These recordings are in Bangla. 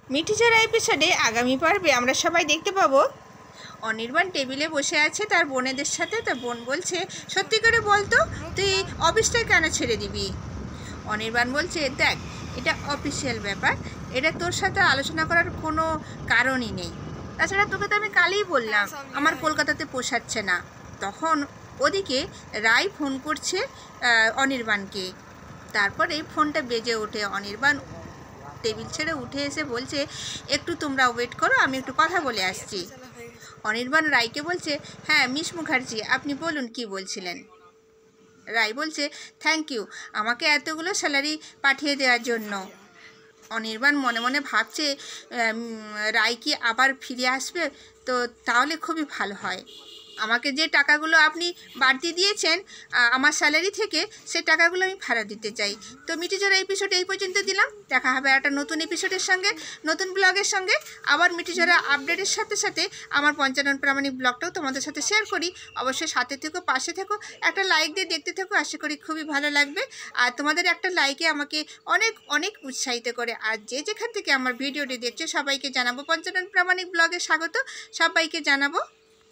মিঠিঝরা এপিসোডে আগামী পর্বে আমরা সবাই দেখতে পাবো অনির্বাণ টেবিলে বসে আছে তার বোনেদের সাথে। তার বোন বলছে, সত্যি করে বলতো তুই অফিসটা কেন ছেড়ে দিবি? অনির্বাণ বলছে, দেখ এটা অফিসিয়াল ব্যাপার, এটা তোর সাথে আলোচনা করার কোনো কারণই নেই। তাছাড়া তোকে তো আমি কালই বললাম আমার কলকাতাতে পোষাচ্ছে না। তখন ওদিকে রায় ফোন করছে অনির্বাণকে। তারপরে ফোনটা বেজে ওঠে। অনির্বাণ টেবিল ছেড়ে উঠে এসে বলছে, একটু তোমরা ওয়েট করো, আমি একটু কথা বলে আসছি। অনির্বাণ রায়কে বলছে, হ্যাঁ মিস মুখার্জি আপনি বলুন কি বলছিলেন। রায় বলছে, থ্যাংক ইউ আমাকে এতগুলো স্যালারি পাঠিয়ে দেওয়ার জন্য। অনির্বাণ মনে মনে ভাবছে রায় কি আবার ফিরে আসবে? তো তাহলে খুবই ভালো হয়। আমাকে যে টাকাগুলো আপনি বাড়তি দিয়েছেন আমার স্যালারি থেকে, সে টাকাগুলো আমি ফেরত দিতে চাই। তো মিঠিঝরা এপিসোড এই পর্যন্ত দিলাম। দেখা হবে একটা নতুন এপিসোডের সঙ্গে, নতুন ব্লগের সঙ্গে। আবার মিঠিঝরা আপডেটের সাথে সাথে আমার পঞ্চানন প্রামাণিক ব্লগটাও তোমাদের সাথে শেয়ার করি। অবশ্যই সাথে থেকো, পাশে থেকো, একটা লাইক দিয়ে দেখতে থাকো, আশা করি খুবই ভালো লাগবে। আর তোমাদের একটা লাইকে আমাকে অনেক অনেক উৎসাহিত করে। আর যে যেখান থেকে আমার ভিডিওটি দেখছো সবাইকে জানাবো পঞ্চানন প্রামাণিক ব্লগে স্বাগত, সবাইকে জানাবো।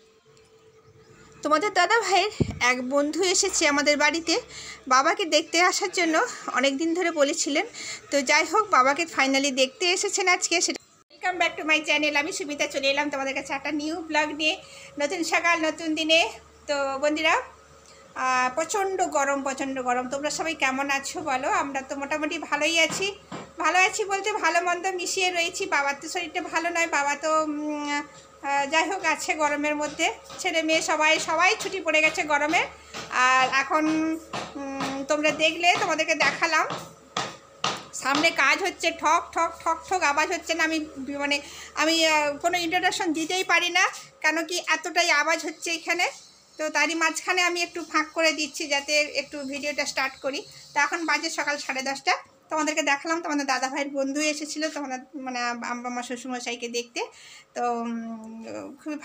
তোমাদের দাদা ভাইয়ের এক বন্ধু এসেছে আমাদের বাড়িতে বাবাকে দেখতে আসার জন্য, অনেক দিন ধরে বলেছিলেন। তো যাই হোক, বাবাকে ফাইনালি দেখতে এসেছেন আজকে। সেটা welcome back to my channel. আমি সুমিতা চলে এলাম তোমাদের কাছে একটা নিউ ব্লগ নিয়ে, নতুন সকাল নতুন দিনে। তো বন্ধুরা, প্রচণ্ড গরম। তোমরা সবাই কেমন আছো বলো? আমরা তো মোটামুটি ভালোই আছি। ভালো আছি বলতে ভালো মন্দ মিশিয়ে রয়েছি। বাবার তো শরীরটা ভালো নয়, বাবা তো যাই হোক আছে গরমের মধ্যে। ছেলে মেয়ে সবাই ছুটি পড়ে গেছে গরমে। আর এখন তোমরা দেখলে, তোমাদেরকে দেখালাম সামনে কাজ হচ্ছে, ঠক ঠক ঠক ঠক আওয়াজ হচ্ছে না। আমি কোনো ইন্ট্রোডাকশন দিতেই পারি না, কেন কি এতটাই আওয়াজ হচ্ছে এখানে। তো তারই মাঝখানে আমি একটু ফাঁক করে দিচ্ছি যাতে একটু ভিডিওটা স্টার্ট করি। তো এখন বাজে সকাল 10:30। তোমাদেরকে দেখালাম তোমাদের দাদা ভাইয়ের বন্ধু এসেছিলো, তোমাদের আমার শ্বশুরমশাইকে দেখতে। তো খুবই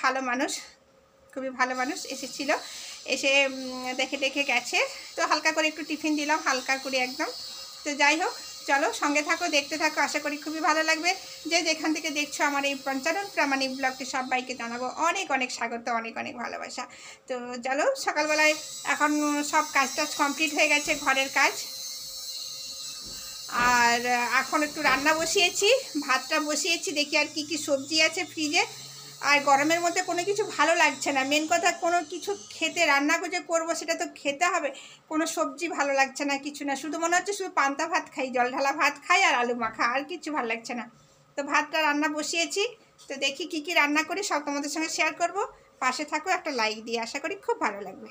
ভালো মানুষ এসেছিলো। এসে দেখে গেছে। তো হালকা করে একটু টিফিন দিলাম, হালকা করে একদম। তো যাই হোক, চলো সঙ্গে থাকো, দেখতে থাকো, আশা করি খুবই ভালো লাগবে। যে যেখান থেকে দেখছো আমার এই পঞ্চানন প্রামাণিক ব্লগটি, সবাইকে জানাবো অনেক অনেক স্বাগত, অনেক অনেক ভালোবাসা। তো চলো, সকালবেলায় এখন সব কাজ কমপ্লিট হয়ে গেছে, ঘরের কাজ। আর এখন একটু রান্না বসিয়েছি, ভাতটা বসিয়েছি। দেখি আর কি সবজি আছে ফ্রিজে। আর গরমের মধ্যে কোনো কিছু ভালো লাগছে না। মেন কথা, কোনো কিছু খেতে রান্না করে করবো সেটা তো খেতে হবে। কোনো সবজি ভালো লাগছে না, কিছু না। শুধু মনে হচ্ছে শুধু পান্তা ভাত খাই, জল ঢালা ভাত খাই আর আলু মাখা, আর কিছু ভালো লাগছে না। তো ভাতটা রান্না বসিয়েছি। তো দেখি কি রান্না করি, সব তোমাদের সঙ্গে শেয়ার করব। পাশে থাকো, একটা লাইক দিয়ে, আশা করি খুব ভালো লাগবে।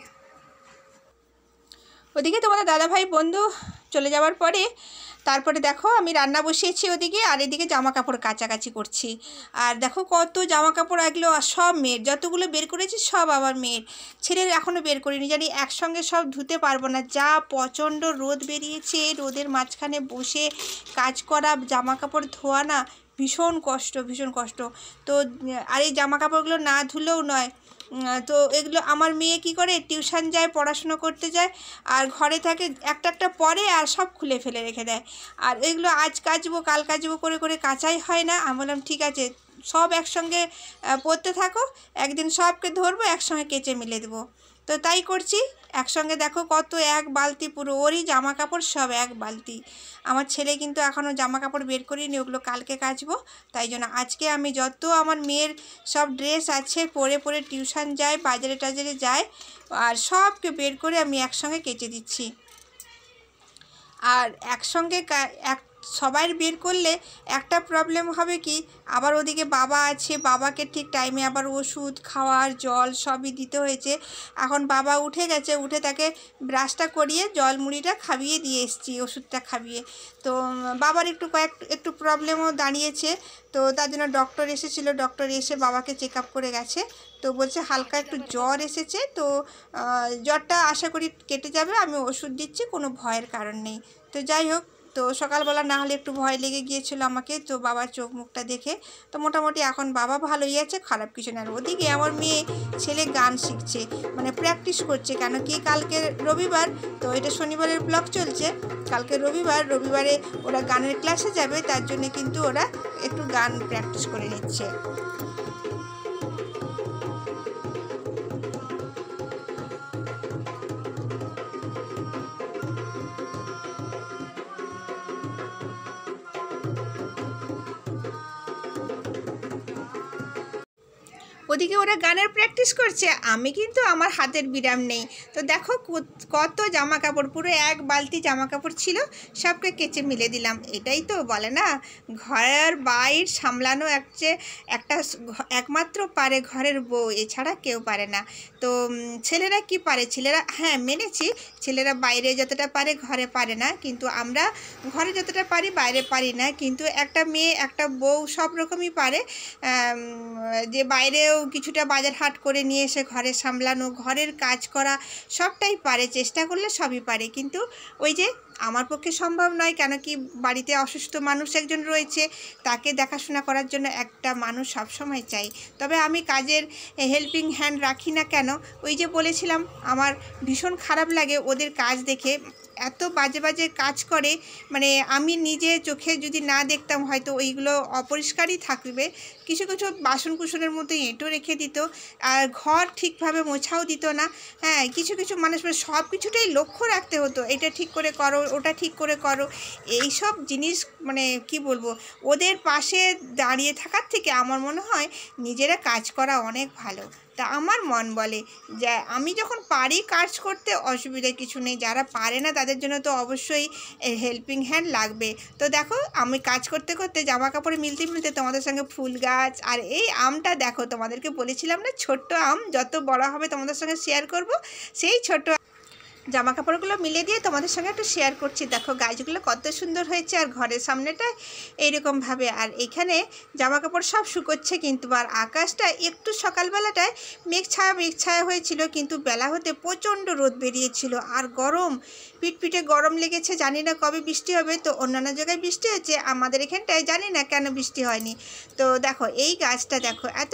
ওদিকে তোমাদের দাদাভাই বন্ধু চলে যাওয়ার পরে তারপরে দেখো আমি রান্না বসিয়েছি ওদিকে, আর এদিকে জামা কাপড় কাচাকাচি করছি। আর দেখো কত জামা কাপড়, এগুলো সব মেয়ের, যতগুলো বের করেছি সব আমার মেয়ের। ছেলের এখনও বের করিনি, জানি একসঙ্গে সব ধুতে পারবো না। যা প্রচণ্ড রোদ বেরিয়েছে, রোদের মাঝখানে বসে কাজ করা, জামা কাপড় ধোয়া না, ভীষণ কষ্ট। তো আর এই জামা কাপড়গুলো না ধুলেও নয়। তো এগুলো আমার মেয়ে কি করে, টিউশন যায়, পড়াশুনো করতে যায়, আর ঘরে থাকে, একটা পরে আর সব খুলে ফেলে রেখে দেয়। আর এগুলো আজ কাচবো কাল কাচবো করে কাচাই হয় না। আমি বললাম ঠিক আছে, সব একসঙ্গে পরতে থাকো, একদিন সবকে ধরবো, একসঙ্গে কেচে মিলে দেবো। তো তাই করছি। একসঙ্গে দেখো কত, এক বালতি পুরো ওরই জামা কাপড়, সব এক বালতি। আমার ছেলে কিন্তু এখনও জামা কাপড় বের করিনি, ওগুলো কালকে কাচবো। তাই জন্য আজকে আমি যত আমার মেয়ের সব ড্রেস আছে, পরে টিউশন যায়, বাজারে টাজারে যায়, আর সবকে বের করে আমি একসঙ্গে কেচে দিচ্ছি। আর একসঙ্গে সবাই বের করলে একটা প্রবলেম হবে কি, আবার ওদিকে বাবা আছে, বাবাকে ঠিক টাইমে আবার ওষুধ, খাওয়ার জল সবই দিতে হয়েছে। এখন বাবা উঠে গেছে, উঠে তাকে ব্রাশটা করিয়ে জল মুড়িটা খাইয়ে দিয়ে এসেছি, ওষুধটা খাইয়ে। তো বাবার একটু প্রবলেমও দাঁড়িয়েছে। তো তার জন্য ডক্টর এসেছিলো, ডক্টর এসে বাবাকে চেক আপ করে গেছে। তো বলছে হালকা একটু জ্বর এসেছে, তো জ্বরটা আশা করি কেটে যাবে, আমি ওষুধ দিচ্ছি, কোনো ভয়ের কারণ নেই। তো যাই হোক, তো সকালবেলা না হলে একটু ভয় লেগে গিয়েছিল আমাকে, তো বাবার চোখ মুখটা দেখে। তো মোটামুটি এখন বাবা ভালোই আছে, খারাপ কিছু না। আর ওদিকে আমার ছেলে গান শিখছে, মানে প্র্যাকটিস করছে। কেন কি কালকে রবিবার, তো এটা শনিবারের ব্লগ চলছে, কালকে রবিবারে ওরা গানের ক্লাসে যাবে, তার জন্য কিন্তু ওরা একটু গান প্র্যাকটিস করে নিচ্ছে। ওদিকে ওরা গানের প্র্যাকটিস করছে, আমি কিন্তু আমার হাতের বিরাম নেই। তো দেখো কত জামা কাপড়, পুরো এক বালতি জামা কাপড় ছিল, সবকে কেচে মিলে দিলাম। এটাই তো বলে না, ঘরের বাইর সামলানো একটা একমাত্র পারে ঘরের বউ, এছাড়া কেউ পারে না। তো ছেলেরা কি পারে, ছেলেরা হ্যাঁ মেনেছি, ছেলেরা বাইরে যতটা পারে ঘরে পারে না, কিন্তু আমরা ঘরে যতটা পারি বাইরে পারি না। কিন্তু একটা মেয়ে একটা বউ সব রকমই পারে, যে বাইরেও কিছুটা বাজার হাট করে নিয়ে এসে ঘরে সামলানো, ঘরের কাজ করা, সবটাই পারে, চেষ্টা করলে সবই পারে। কিন্তু ওই যে আমার পক্ষে সম্ভব নয়, কেন কি বাড়িতে অসুস্থ মানুষ একজন রয়েছে, তাকে দেখাশোনা করার জন্য একটা মানুষ সবসময় চাই। তবে আমি কাজের হেল্পিং হ্যান্ড রাখি না কেন, ওই যে বলেছিলাম আমার ভীষণ খারাপ লাগে ওদের কাজ দেখে, এত বাজে বাজে কাজ করে, মানে আমি নিজে চোখে যদি না দেখতাম হয়তো ওইগুলো অপরিষ্কারই থাকবে। কিছু কিছু বাসন কুসনের মধ্যে এঁটো রেখে দিত, আর ঘর ঠিকভাবে মোছাও দিত না। হ্যাঁ, কিছু কিছু মানুষ সব কিছুটাই লক্ষ্য রাখতে হতো, এটা ঠিক করে করো, ওটা ঠিক করে করো, এই সব জিনিস মানে কি বলবো, ওদের পাশে দাঁড়িয়ে থাকার থেকে আমার মনে হয় নিজেরা কাজ করা অনেক ভালো। তা আমার মন বলে যে আমি যখন পারি কাজ করতে, অসুবিধা কিছু নেই, যারা পারে না তাদের জন্য তো অবশ্যই হেল্পিং হ্যান্ড লাগবে। তো দেখো আমি কাজ করতে করতে জামা কাপড়ে মিলতে মিলতে তোমাদের সঙ্গে ফুল গাছ আর এই আমটা দেখো, তোমাদেরকে বলেছিলাম না ছোট্ট আম, যত বড় হবে তোমাদের সঙ্গে শেয়ার করব, সেই ছোট্ট জামা কাপড়গুলো মিলে দিয়ে তোমাদের সঙ্গে একটু শেয়ার করছি। দেখো গাছগুলো কত সুন্দর হয়েছে, আর ঘরের সামনেটা এইরকমভাবে, আর এখানে জামা কাপড় সব শুকোচ্ছে কিন্তু। আর আকাশটা একটু সকালবেলাটায় মেঘ ছায়া হয়েছিল, কিন্তু বেলা হতে প্রচণ্ড রোদ বেরিয়েছিল, আর গরম, পিটপিটে গরম লেগেছে। জানি না কবে বৃষ্টি হবে। তো অন্যান্য জায়গায় বৃষ্টি হচ্ছে, আমাদের এখানটায় জানি না কেন বৃষ্টি হয়নি। তো দেখো এই গাছটা দেখো এত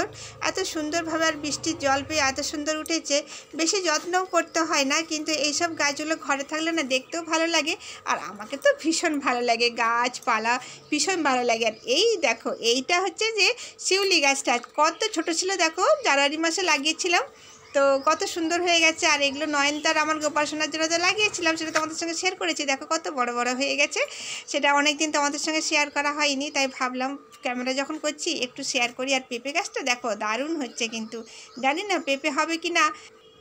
সুন্দরভাবে, আর বৃষ্টির জল পেয়ে এত সুন্দর উঠেছে। বেশি যত্নও করতে হয় না, কিন্তু এইসব গাছগুলো ঘরে থাকলে না দেখতেও ভালো লাগে, আর আমাকে তো ভীষণ ভালো লাগে, গাছপালা ভীষণ ভালো লাগে। আর এই দেখো এইটা হচ্ছে যে শিউলি গাছটা, কত ছোট ছিল দেখো, জানুয়ারি মাসে লাগিয়েছিলাম, তো কত সুন্দর হয়ে গেছে। আর এগুলো নয়নতার আমার গোপালসোনার জন্য লাগিয়েছিলাম, সেটা তোমাদের সঙ্গে শেয়ার করেছি, দেখো কত বড় বড় হয়ে গেছে। সেটা অনেক দিন তোমাদের সঙ্গে শেয়ার করা হয়নি, তাই ভাবলাম ক্যামেরা যখন করছি একটু শেয়ার করি। আর পেঁপে গাছটা দেখো দারুণ হচ্ছে, কিন্তু জানি না পেঁপে হবে কি না।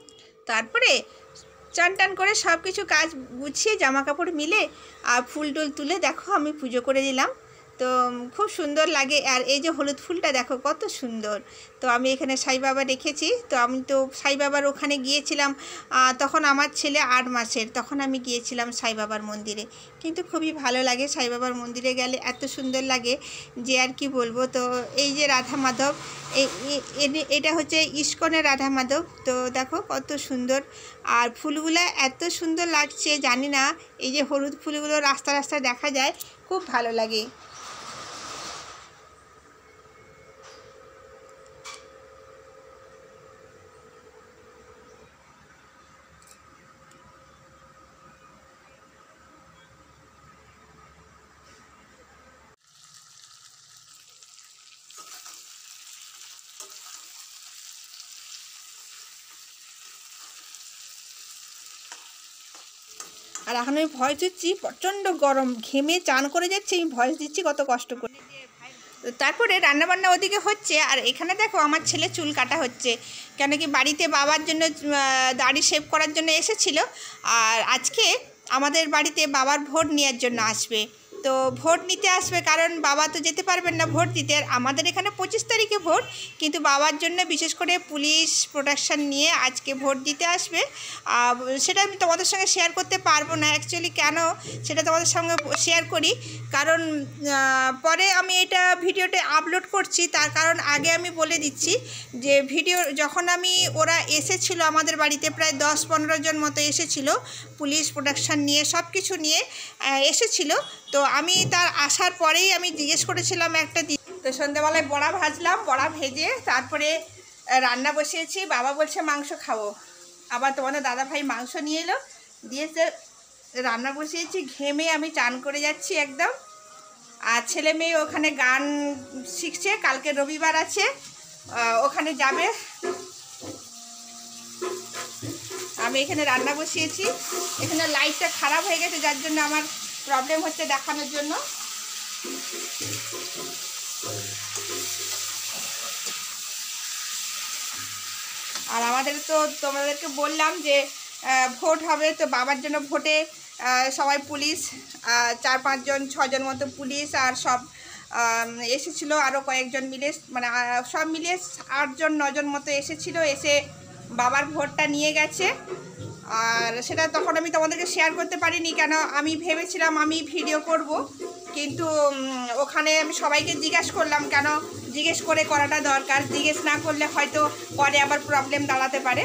তারপরে চান টান করে সব কিছু কাজ গুছিয়ে জামা কাপড় মিলে আর ফুল টুল তুলে দেখো আমি পুজো করে দিলাম। তো খুব সুন্দর লাগে। আর এই যে হলুদ ফুলটা দেখো কত সুন্দর। তো আমি এখানে সাই বাবা রেখেছি। তো আমি তো সাই বাবার ওখানে গিয়েছিলাম, তখন আমার ছেলে 8 মাসের, তখন আমি গিয়েছিলাম সাই বাবার মন্দিরে। কিন্তু খুবই ভালো লাগে, সাই বাবার মন্দিরে গেলে এত সুন্দর লাগে যে আর কি বলবো। তো এই যে রাধা মাধব, এটা হচ্ছে ইস্কনের রাধা মাধব। তো দেখো কত সুন্দর, আর ফুলগুলো এত সুন্দর লাগছে, জানি না এই যে হলুদ ফুলগুলো রাস্তায় দেখা যায়, খুব ভালো লাগে। আর এখন আমি ভয়েস দিচ্ছি, প্রচণ্ড গরম, ঘেমে চান করে যাচ্ছে, আমি ভয়েস দিচ্ছি কত কষ্ট করে। তারপরে রান্নাবান্না ওদিকে হচ্ছে, আর এখানে দেখো আমার ছেলে চুল কাটা হচ্ছে, কেন কি বাড়িতে বাবার জন্য দাড়ি শেভ করার জন্য এসেছিল, আর আজকে আমাদের বাড়িতে বাবার ভোট নেওয়ার জন্য আসবে। তো ভোট নিতে আসবে, কারণ বাবা তো যেতে পারবেন না ভোট দিতে। আমাদের এখানে 25 তারিখে ভোট, কিন্তু বাবার জন্য বিশেষ করে পুলিশ প্রোটেকশন নিয়ে আজকে ভোট দিতে আসবে। সেটা আমি তোমাদের সঙ্গে শেয়ার করতে পারবো না অ্যাকচুয়ালি। কেন সেটা তোমাদের সঙ্গে শেয়ার করি, কারণ পরে আমি এটা ভিডিওটা আপলোড করছি। তার কারণ আগে আমি বলে দিচ্ছি যে যখন ওরা এসেছিলো আমাদের বাড়িতে, প্রায় 10-15 জন মতো এসেছিল, পুলিশ প্রোটেকশন নিয়ে সব কিছু নিয়ে এসেছিল। তো আমি তার আসার পরেই আমি জিজ্ঞেস করেছিলাম একটা দিন। তো সন্ধ্যাবেলায় বড়া ভাজলাম, বড়া ভেজে তারপরে রান্না বসিয়েছি। বাবা বলছে মাংস খাবো, আবার তোমাদের দাদাভাই মাংস নিয়ে এলো, দিয়েছে, রান্না বসিয়েছি। ঘেমে আমি চান করে যাচ্ছি একদম। আর ছেলে মেয়ে ওখানে গান শিখছে, কালকে রবিবার আছে, ওখানে যাবে। আমি এখানে রান্না বসিয়েছি। এখানে লাইটটা খারাপ হয়ে গেছে, যার জন্য আমার প্রবলেম হচ্ছে দেখানোর জন্য। আর আমাদের তো তোমাদেরকে বললাম যে ভোট হবে, তো বাবার জন্য ভোটে সবাই পুলিশ 4-5 জন 6 জন মতো পুলিশ আর সব এসেছিলো, আরও কয়েকজন মিলে, মানে সব মিলিয়ে 8 জন 9 জন মতো এসেছিলো, এসে বাবার ভোটটা নিয়ে গেছে। আর সেটা তখন আমি তোমাদেরকে শেয়ার করতে পারিনি, কেন আমি ভেবেছিলাম আমি ভিডিও করব, কিন্তু ওখানে আমি সবাইকে জিজ্ঞাসা করলাম, কেন জিজ্ঞেস করে করাটা দরকার, জিজ্ঞেস না করলে হয়তো পরে আবার প্রবলেম দাঁড়াতে পারে।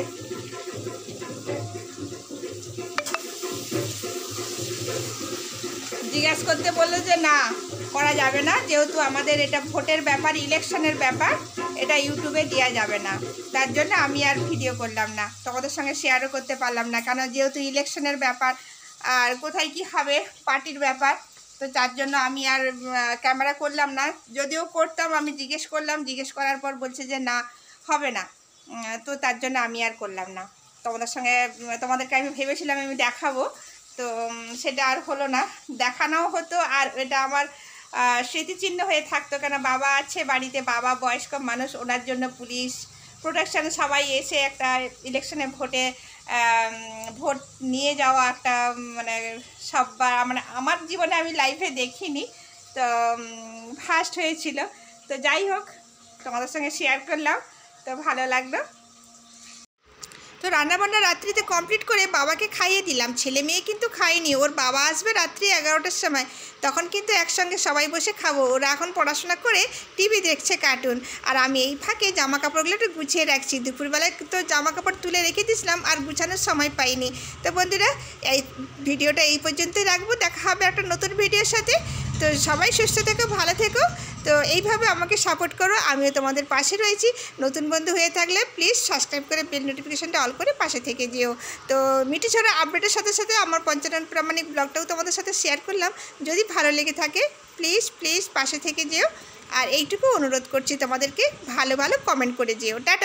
জিজ্ঞেস করতে বললো যে না, করা যাবে না, যেহেতু আমাদের এটা ভোটের ব্যাপার, ইলেকশনের ব্যাপার, এটা ইউটিউবে দেওয়া যাবে না। তার জন্য আমি আর ভিডিও করলাম না, তোমাদের সঙ্গে শেয়ারও করতে পারলাম না, কারণ যেহেতু ইলেকশনের ব্যাপার আর কোথায় কি হবে পার্টির ব্যাপার, তো তার জন্য আমি আর ক্যামেরা করলাম না। যদিও করতাম, আমি জিজ্ঞেস করলাম, জিজ্ঞেস করার পর বলছে যে না, হবে না, তো তার জন্য আমি আর করলাম না। তোমাদেরকে আমি ভেবেছিলাম আমি দেখাবো, তো সেটা আর হলো না, দেখানোও হতো আর এটা আমার স্মৃতিচিহ্ন হয়ে থাকতো, কেন বাবা আছে বাড়িতে, বাবা বয়স্ক মানুষ, ওনার জন্য পুলিশ প্রোটেকশন সবাই এসে একটা ইলেকশনে ভোট নিয়ে যাওয়া একটা মানে সববার মানে আমার জীবনে আমি লাইফে দেখিনি, তো ফার্স্ট হয়েছিল। তো যাই হোক, তোমাদের সঙ্গে শেয়ার করলাম, তো ভালো লাগলো। তো রান্নাবান্না রাত্রিতে কমপ্লিট করে বাবাকে খাইয়ে দিলাম। ছেলে মেয়ে কিন্তু খায়নি, ওর বাবা আসবে রাত্রি 11টার সময়, তখন কিন্তু একসঙ্গে সবাই বসে খাবো। ওরা এখন পড়াশোনা করে টিভি দেখছে, কার্টুন, আর আমি এই ফাঁকে জামা কাপড়গুলো একটু গুছিয়ে রাখছি। দুপুরবেলায় তো জামা কাপড় তুলে রেখে দিয়েছিলাম, আর গুছানোর সময় পাইনি। তো বন্ধুরা, এই ভিডিওটা এই পর্যন্তই রাখবো, দেখা হবে একটা নতুন ভিডিওর সাথে। তো সবাই সুস্থ থেকো, ভালো থেকো। তো এইভাবে আমাকে সাপোর্ট করো, আমিও তোমাদের পাশে রয়েছি। নতুন বন্ধু হয়ে থাকলে প্লিজ সাবস্ক্রাইব করে বেল নোটিফিকেশানটা অল করে পাশে থেকে যেও। তো মিঠি ছড়া আপডেটের সাথে সাথে আমার পঞ্চানন প্রামাণিক ব্লগটাও তোমাদের সাথে শেয়ার করলাম। যদি ভালো লেগে থাকে প্লিজ পাশে থেকে যেও, আর এইটুকু অনুরোধ করছি তোমাদেরকে, ভালো ভালো কমেন্ট করে যেও। টাটা।